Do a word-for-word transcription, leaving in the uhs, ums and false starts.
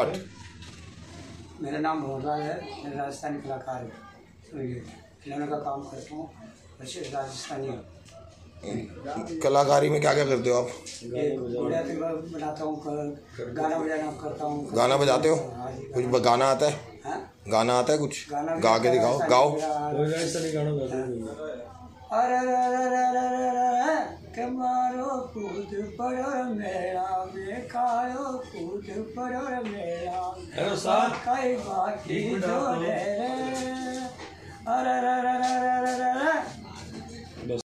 आठ। मेरा नाम मोहनलाल है, मैं राजस्थानी कलाकार हूँ, खिलौने का काम करता हूँ, वैसे राजस्थानी हूँ। कलाकारी में क्या क्या करते हो आप? घोड़े बनाता हूँ, गाना बजाना करता हूँ। गाना बजाते हो? कुछ गाना आता है? हाँ? गाना आता है कुछ? गा के दिखाओ, गाओ। के मारो कूद पड़ो मेरा में खाओ कूद पड़ो मेरा कई बाकी जो है अरे